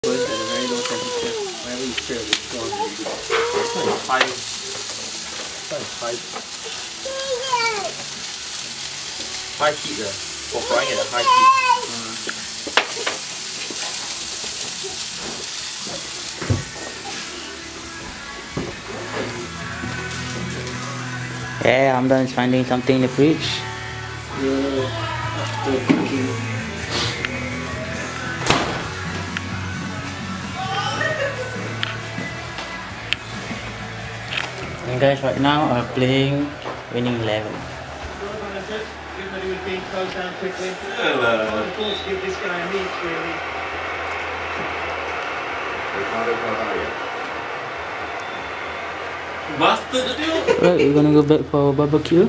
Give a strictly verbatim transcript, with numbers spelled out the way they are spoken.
At a very low temperature. Whenever you stir it, it's going really good. It's not high. It's not high. High heat uh, for frying at a high heat. Uh. Yeah, I'm done finding something in the fridge. Yeah, after cooking. And guys, right now are playing Winning Eleven. Everybody was being closed down quickly. Hello. Of course, give this guy a meat, really. Bastard tu. Right, we're gonna go back for barbecue.